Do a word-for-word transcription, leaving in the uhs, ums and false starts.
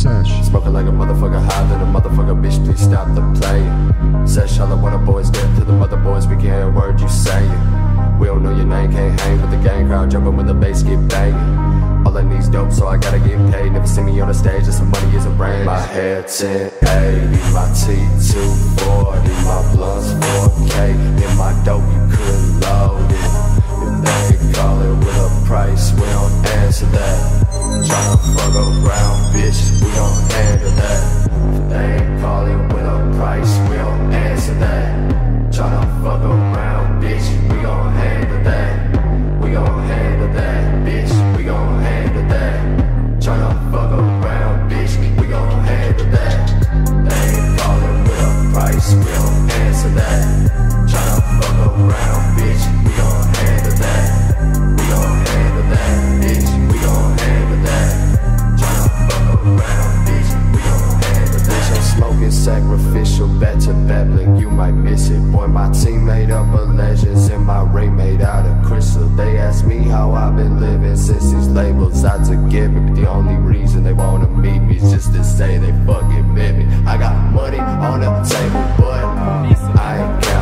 Sesh. Smoking like a motherfucker high, then a motherfucker bitch, please stop the play. Said Charlotte, what the boys get to the mother boys, we can't hear a word you saying. We don't know your name, can't hang with the gang crowd, jumping when the bass get banging. All I need's dope, so I gotta get paid. Never see me on the stage, just some money is a brain. My hair ten eighty, my T two forty, my blunts four K. In my dope, you couldn't load it. If they ain't call it with a price, we don't answer that. Tryna fuck around, bitch, we don't handle that. If they ain't call it with a price, we don't answer that. Tryna fuck around, bitch, we gon' handle that. We gon' handle that, bitch, we gon' handle that. Tryna fuck around, bitch, we gon' handle that. They ain't callin' with a price, we don't answer that. Tryna fuck around, bitch, we gon' handle that. We gon' handle that, bitch, we gon' handle that. Tryna fuck around, bitch, we gon' handle that. Bitch, I'm smoking sacrificial, bet to bet, blink, you might miss it. Boy, my team made up of legends and my ring made out of crystal. They ask me how I've been living since these labels I took give it. But the only reason they wanna meet me is just to say they fucking met me. I got money on the table, but I ain't counting.